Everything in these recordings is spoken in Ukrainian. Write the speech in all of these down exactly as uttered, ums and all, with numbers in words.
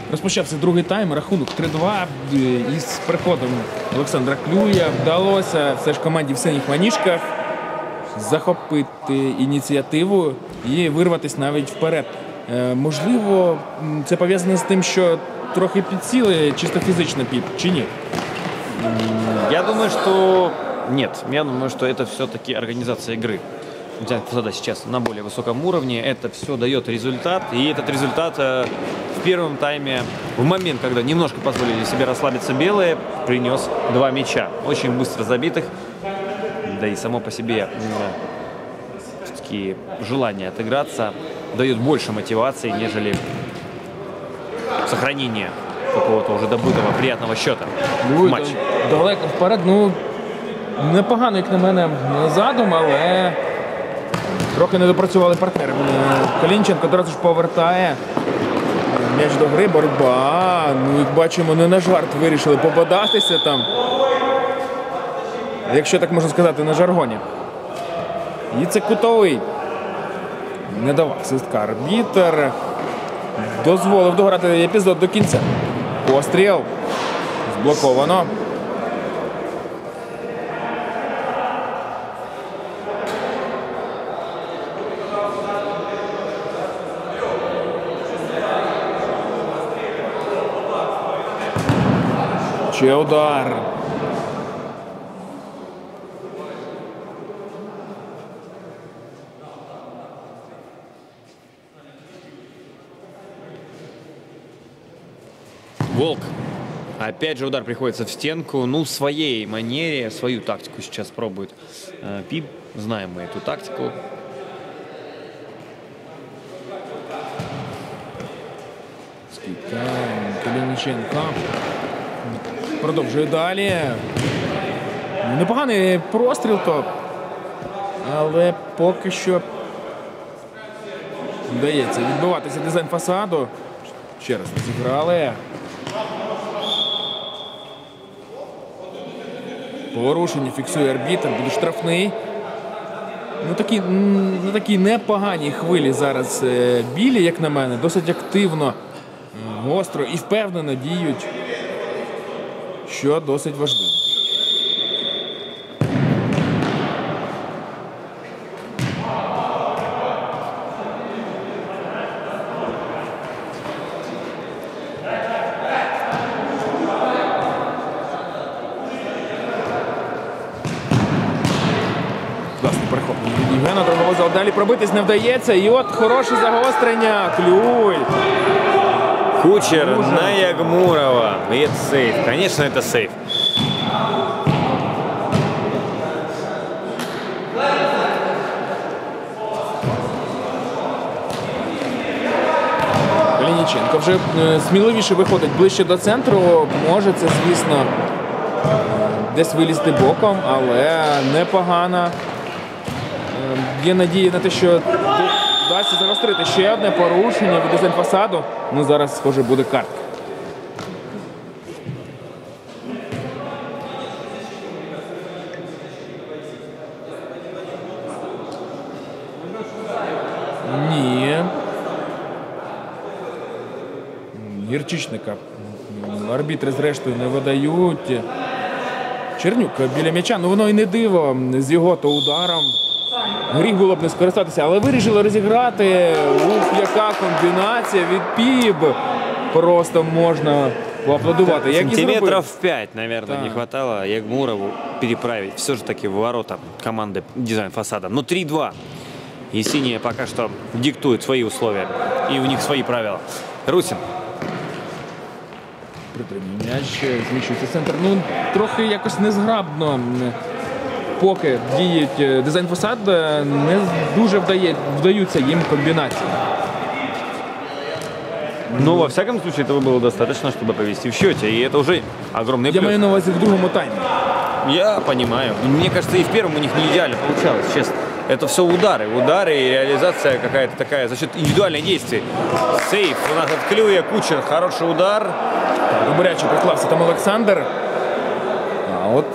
Розпочався другий тайм, рахунок три-два. Із приходом Олександра Клюя вдалося все ж команді в синіх маніжках захопити ініціативу і вирватися навіть вперед. Можливо, це пов'язано з тим, що трохи підсіли чисто фізично під, чи ні? Я думаю, что нет. Я думаю, что это все-таки организация игры. Дизайн-фасада сейчас на более высоком уровне. Это все дает результат. И этот результат э, в первом тайме, в момент, когда немножко позволили себе расслабиться белые, принес два мяча. Очень быстро забитых. Да и само по себе все-таки желание отыграться дает больше мотивации, нежели сохранение какого-то уже добытого приятного счета в матчі. Далеко вперед, ну, непогано, як на мене, задум, але трохи не допрацювали партнери. Калінченко одразу ж повертає м'яч до гри, боротьба. Ну, як бачимо, не на жарт вирішили пободатися там. Якщо так можна сказати, на жаргоні. І це кутовий. Не давав свистка арбітер. Дозволив дограти епізод до кінця. Постріл. Зблоковано. Ще удар. Волк. Опять же удар приходится в стенку. Ну, в своей манере, свою тактику сейчас пробует э, Пип. Знаем мы эту тактику. Калініченко продовжує далі. Непоганий простріл, то, але поки що вдається відбиватися дизайн фасаду. Ще раз зіграли. Порушення фіксує арбітр, буде штрафний. Ну, такі, на такій непоганій хвилі зараз білі, як на мене, досить активно, гостро і впевнено діють, що досить важливо. Євгена Дроговозов далі пробитись не вдається. І от хороше загострення. Клюй. Кучер на Ягмурова. И это сейф. Конечно, это сейф. Калініченко вже сміливіше виходить ближче до центру. Може це, звісно, десь вилізти боком, але непогано. Є надія на те, що вдасться загострити ще одне порушення від дизайн фасаду. Ну, зараз, схоже, буде картка. Ні. Гірчичника арбітри, зрештою, не видають. Чернюк біля м'яча. Ну, воно і не диво з його-то ударом. Гріх було б не скористатися, але вирішили розіграти. Ух, яка комбінація від Піб. Просто можна поаплодувати. Сантиметров пять, наверное, да. Не хватало Ягмурову переправить все же таки в ворота команды дизайн фасада. Но три-два. И синие пока что диктуют свои условия. И у них свои правила. Русин. Притримний м'яч, зміщується центр. Ну, трохи якось незграбно. Поки діють дизайн фасад, не дуже вдає, вдаються їм комбінації. Ну, во всяком случае, этого было достаточно, чтобы повести в счете. И это уже огромный плюс. Я маю на увазі в другому таймі. Я понимаю. Мне кажется, и в первом у них не идеально получалось, честно. Это все удары. Удары и реализация какая-то такая за счет индивидуальных действий. Сейф у нас от Клюя, Кучер, хороший удар. Добряче приклався там Олександр. А от...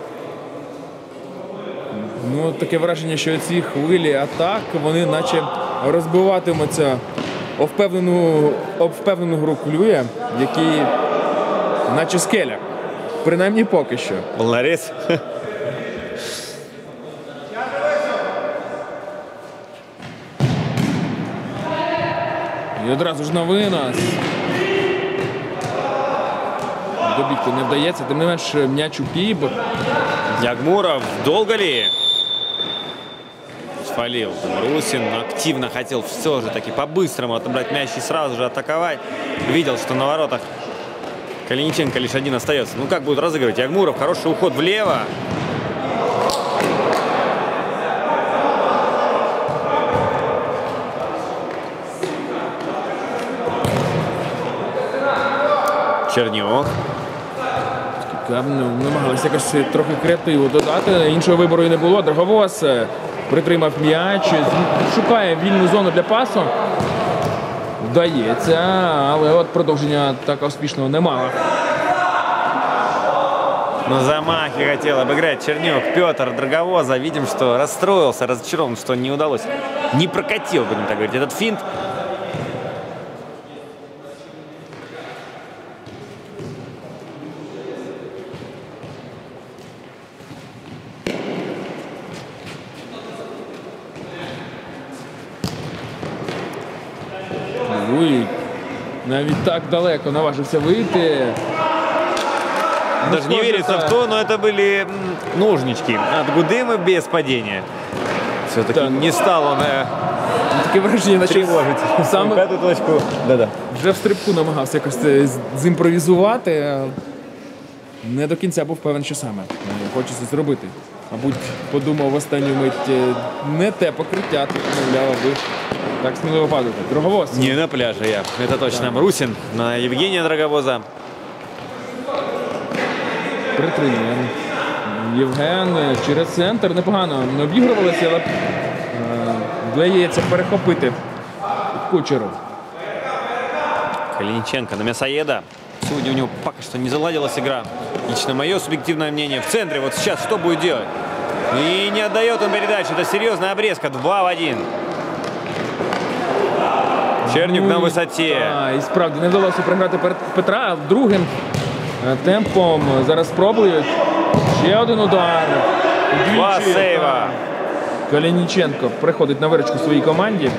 Ну, таке враження, що ці хвилі атак, вони наче розбиватиметься о впевнену, об впевнену гру Клюя, який наче скеля. Принаймні поки що. Волнорез. І одразу ж на винос. Добігти не вдається, тим не менш м'яч у піб. Ягмуров, долго ли? Свалил. Русин активно хотел все же таки по-быстрому отобрать мяч и сразу же атаковать. Видел, что на воротах Калиниченко лишь один остается. Ну как будет разыгрывать? Ягмуров, хороший уход влево. Чернюк. Намагалися якось трохи креативу додати. Іншого вибору і не було. Драговоз притримав м'яч, шукає вільну зону для пасу. Вдається, але от продовження так успішного немає. На замахе хотел обыграть Чернюк. Петр Драговоза. Видим, что расстроился, разочарован, что не удалось. Не прокатил, будем так говорить, этот финт. Ой, навіть так далеко наважився вийти. Даже не верится в то, но это были ножнички от Гудымы без падения. Все-таки Так. не стал он э, Таке враження, наче тревожить саме пятую точку. Да-да. вже в стрибку намагався якось це з- зімпровізувати. Не до кінця був певен, що саме хочеться зробити. Мабуть, подумав в останню мить, е, не те покриття, тут, мовляв, аби так сміливо падати. Драговоз. Не на пляже я. Это точно. Русин на Евгения Драговоза. Притримує. Євген е, через центр непогано не обігрувалися, але е, вдається перехопити Кучеру. Калиниченко на Мясоеда. Сегодня у него пока что не заладилась игра. Лично мое субъективное мнение. В центре вот сейчас что будет делать? И не отдает он передачу. Это серьезная обрезка. два в один. Чернюк на высоте. А, і справді не вдалося приграти Пер- Петра. Другим е, темпом зараз спробують. Ще один удар. Два Двічі, сейва. так. Калініченко приходить на виручку своїй команді.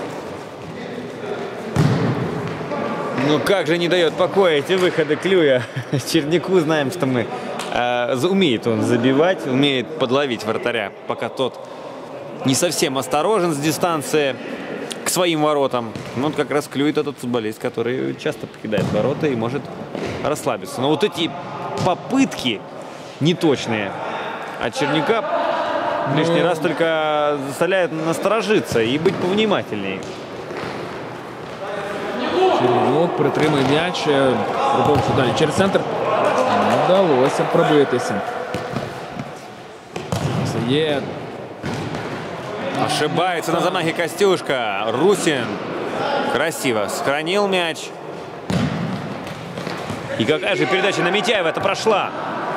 Ну как же не дает покоя эти выходы Клюя. Черняку знаем, что мы... э, за- умеет он забивать, умеет подловить вратаря, пока тот не совсем осторожен с дистанции к своим воротам. Ну, вот как раз Клюй — это тот футболист, который часто покидает ворота и может расслабиться. Но вот эти попытки неточные от Черняка лишний раз только заставляют насторожиться и быть повнимательнее. Чернюк притримує м'яч, е, продовжує далі через центр. Не вдалося пробитися. Це є. Ошибается на замахе Костюшка. Русин красиво сохранил мяч. И какая же передача на Митяева это прошла.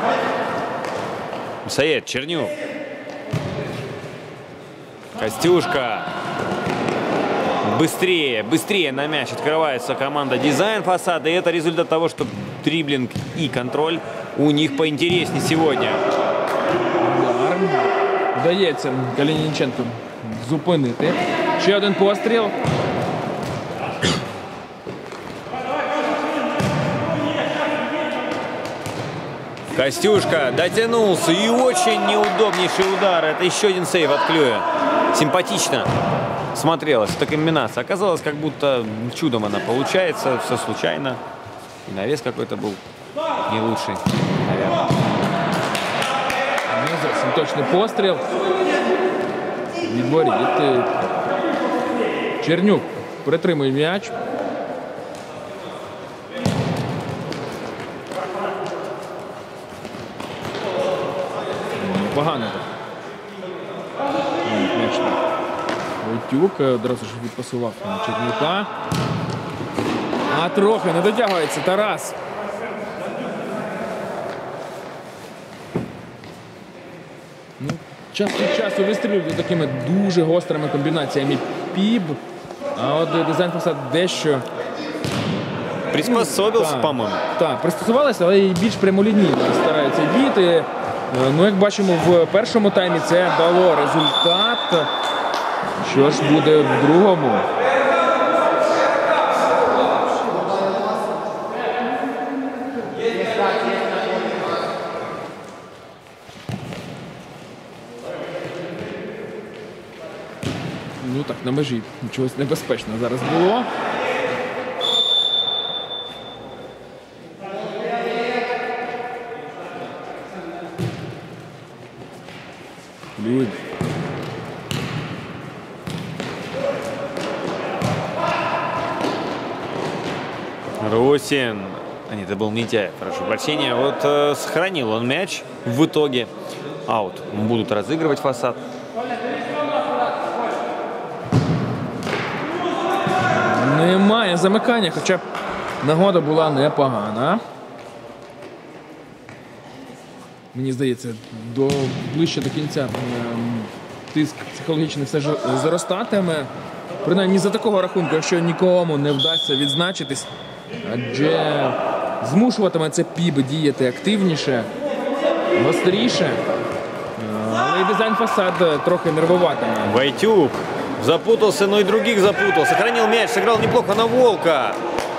Саед, Чернюк. Костюшка. Быстрее, быстрее на мяч открывается команда Дизайн Фасада. И это результат того, что дриблинг и контроль у них поинтереснее сегодня. Удар. Вдається Калініченко зупинити. Ще один постріл. Костюшка дотянулся и очень неудобнейший удар. Это еще один сейв от Клюя. Симпатично смотрелась эта комбинация. Оказалось, как будто чудом она получается. Все случайно. И навес какой-то был не лучший, наверное. Не зовсім точний постріл. Від воріт. Чернюк притримує м'яч. Погано так. Ой, м'яч так. Войтюк одразу ж відпасував на Чернюка. А трохи не дотягується Тарас. Ну, час від часу вистрілюють такими дуже гострими комбінаціями Піб. А от Дизайн Фасад дещо Приспособился, Так, по-моему. Так, пристосувалися, але і більш прямолінійно стараються діяти. Е, Ну, як бачимо, в першому таймі це дало результат. Що ж буде в другому? Ну так, на межі чогось небезпечного зараз було. Люд. Русин. А нет, это был Митяев, прошу прощения. Вот э, сохранил он мяч в итоге. Аут. Будут разыгрывать Фасад. Немає замикання, хоча нагода була непогана. Мені здається, до ближче до кінця ем, тиск психологічний все ж зростатиме. Принаймні за такого рахунку, якщо нікому не вдасться відзначитись, адже змушуватиме це Піб діяти активніше, гостріше. Е, Але і Дизайн Фасад трохи нервуватиме. Войтюк запутался, но и других запутал. Сохранил мяч, сыграл неплохо на Волка.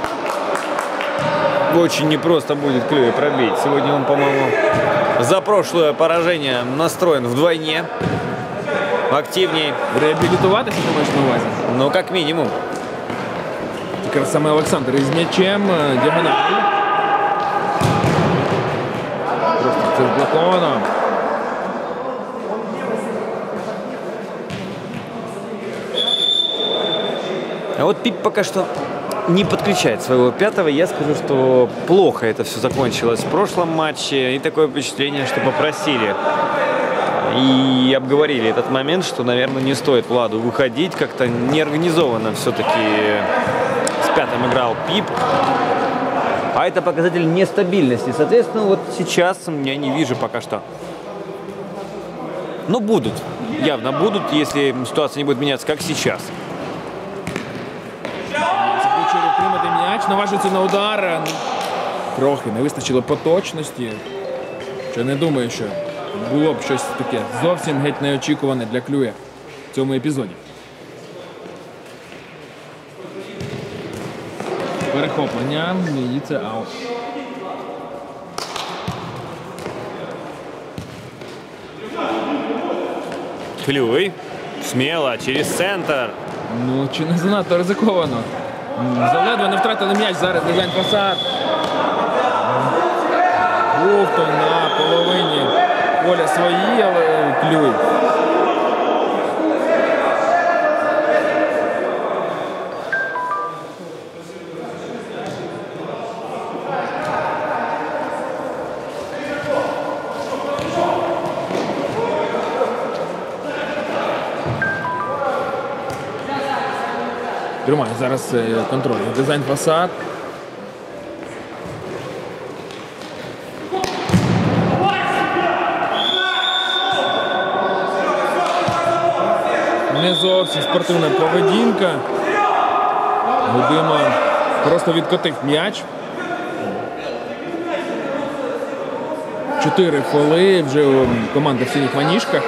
Очень непросто будет Клюе пробить. Сегодня он, по-моему, за прошлое поражение настроен вдвойне. Активней. Реабілітуватися, ти маєш на увазі? Ну, как минимум. Якраз саме Олександр із м'ячем, е, діагональ. Просто це зблоковано. А вот Пип пока что не подключает своего пятого. Я скажу, что плохо это все закончилось в прошлом матче. И такое впечатление, что попросили и обговорили этот момент, что, наверное, не стоит Владу выходить. Как-то неорганизованно все-таки с пятым играл Пип. А это показатель нестабильности. Соответственно, вот сейчас я не вижу пока что. Но будут. Явно будут, если ситуация не будет меняться, как сейчас. Кучер отримати м'яч, наважиться на удар. Трохи не вистачило поточності. Що не думаю, що було б щось таке зовсім геть неочікуване для Клює в цьому епізоді. Перехоплення, і це аут. Клюй. Смело, через центр. Ну, чи не занадто ризиковано? Заледве не втратили м'яч зараз Дизайн Фасад. Був то на половині поля свої, але Клюй. Тримає зараз е, контроль. Дизайн Фасад. Не зовсім спортивна поведінка. Гудима просто відкотив м'яч. Чотири фоли вже у команди в синіх маніжках.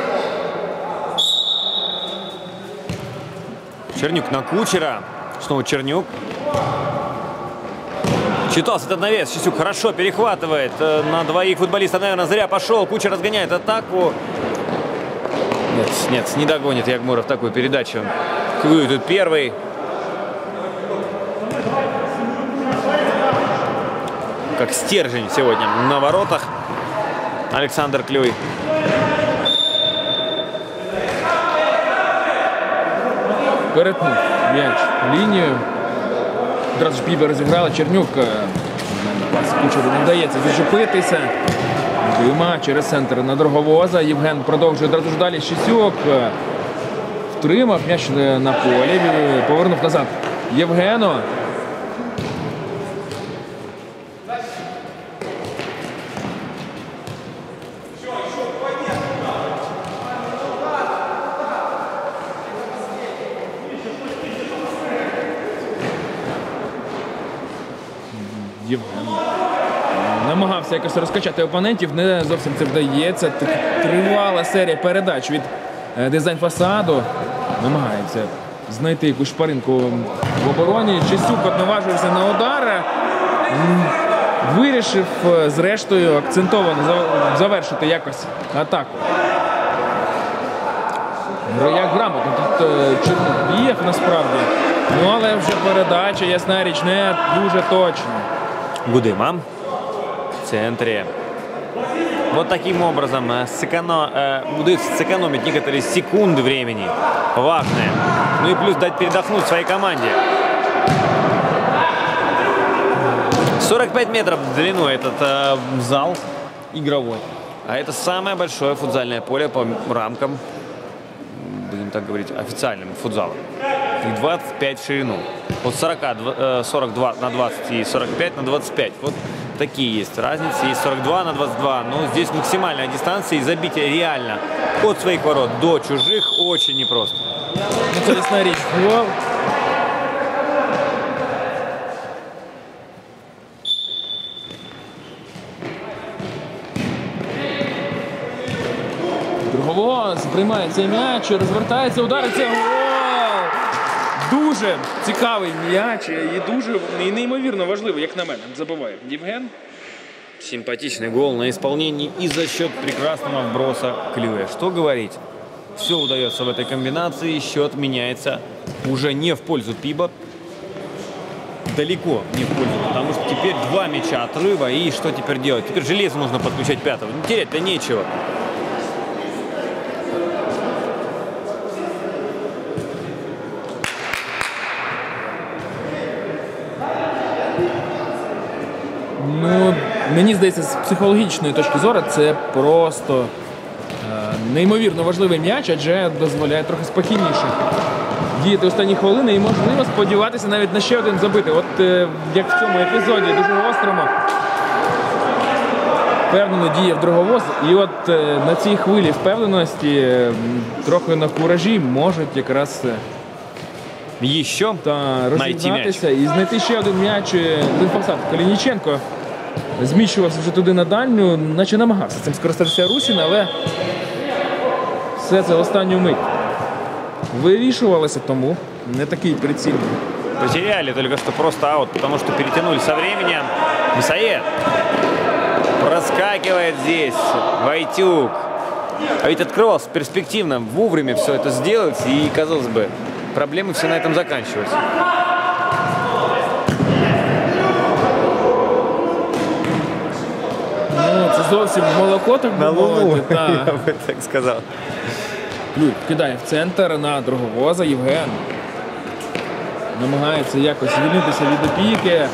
Чернюк на Кучера. Снова Чернюк. Читался этот навес. Чистюк хорошо перехватывает на двоих футболистов. Наверное, зря пошел. Кучер разгоняет атаку. Нет, нет, не догонит Ягмуров такую передачу. Клюй тут первый. Как стержень сегодня на воротах. Александр Клюй. Перетнув м'яч лінію. Одразу ж Піба розіграла. Чернюк. Пас Кучеру не вдається зачепитися. Дима через центр на Дорговоза. Євген продовжує одразу ж далі. Щисюк втримав м'яч на полі. Повернув назад Євгено. Євген намагався якось розкачати опонентів, не зовсім це вдається. Тривала серія передач від дизайн фасаду. Намагається знайти якусь шпаринку в обороні. Чистюк от наважився на удар. Вирішив, зрештою, акцентовано завершити якось атаку. Як грамотно тут Чернюк насправді. Ну, але вже передача, ясна річ, не дуже точно. Гудыма в центре. Вот таким образом сэконо... э, удается сэкономить некоторые секунды времени. Важное. Ну и плюс дать передохнуть своей команде. сорок пять метров в длину этот э, зал игровой. А это самое большое футзальное поле по рамкам, будем так говорить, официальным футзалом. И двадцать пять в ширину. Вот сорок два на двадцать и сорок пять на двадцать пять. Вот такие есть разницы. И сорок два на двадцать два. Но здесь максимальная дистанция и забитие реально от своих ворот до чужих очень непросто. Интересная речь. Друговоз приймає цей м'яч, розвертається, удариться. Гол! Дуже цікавий м'яч і дуже і неймовірно важливий, як на мене, забиває Євген. Симпатичный гол на исполнении и за счет прекрасного вброса Клюя. Что говорить? Все удается в этой комбинации. Счет меняется уже не в пользу Пиба. Далеко не в пользу. Потому что теперь два мяча отрыва. И что теперь делать? Теперь железо нужно подключать пятого. Ну, терять-то нечего. Ну, мені здається, з психологічної точки зору це просто е, неймовірно важливий м'яч, адже дозволяє трохи спокійніше діяти останні хвилини і, можливо, сподіватися навіть на ще один забити. От е, як в цьому епізоді, дуже гострому, впевнено діяв Дроговоз. І от е, на цій хвилі впевненості, е, трохи на куражі, можуть якраз е, Еще та розігнатися і знайти ще один м'яч. Один фасад. Калініченко зміщувався вже туди на дальню, наче намагався цим скористатися Русін, але все це в останню мить вирішувалося, тому не такий прицільний. Потеряли только что просто аут, потому что перетянули со временем. Мусаед проскакивает здесь. Войтюк. А ведь открывался перспективно, вовремя все это сделать, и, казалось бы, проблемы все на этом заканчиваются. Ну, це зовсім молоко, так би мовити. Я би так сказав. Клюй кидає в центр на Дроговоза. Євген намагається якось звільнитися від опіки.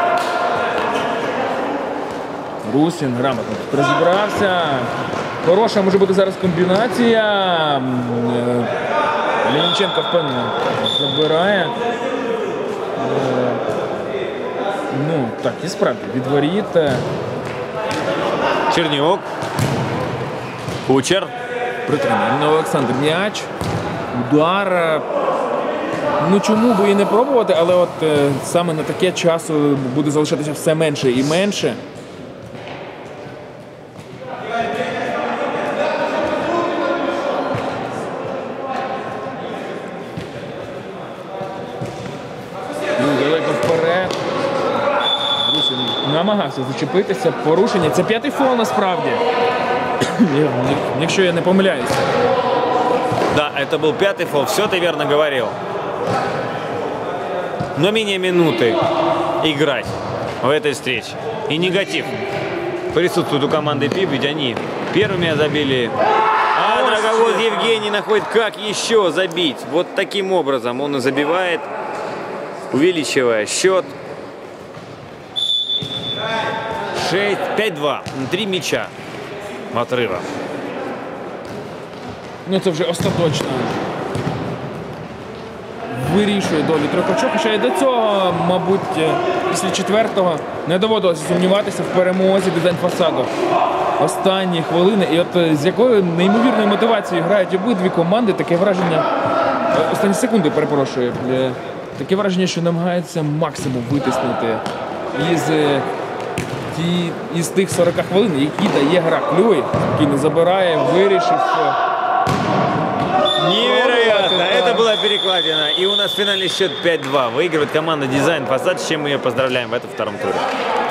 Русін грамотно тут розібрався. Хороша може бути зараз комбінація. Лініченко впевнено забирає. Ну, так, і справді, від воріт. Чернюк. Кучер. Притримує на Олександр м'яч. Удар. Ну, чому би і не пробувати, але от е, саме на таке часу буде залишатися все менше і менше. Далеко вперед. Русін намагався зачепитися. Порушення. Це п'ятий фол насправді. Якщо я не помиляюся. Да, это был пятый фол. Все ты верно говорил. Но менее минуты играть в этой встрече. И негатив присутствует у команды Пип, ведь они первыми забили. А Дроговоз Евгений находит, как еще забить. Вот таким образом он и забивает, увеличивая счет. шесть пять-два. Три мяча отрыва. Ну це вже остаточно вирішує долю трьох. Хоча і до цього, мабуть, після четвертого не доводилося сумніватися в перемозі дизайн фасаду. Останні хвилини. І от з якою неймовірною мотивацією грають обидві команди, таке враження, останні секунди, перепрошую, таке враження, що намагаються максимум витиснути із, е, ті, із тих сорока хвилин, які дає гра. Клюй, спокійно забирає, вирішив. е, Невероятно! Да. Это была перекладина. И у нас в финале счет пять два. Выигрывает команда Дизайн Фасад, с чем мы ее поздравляем в этом втором туре.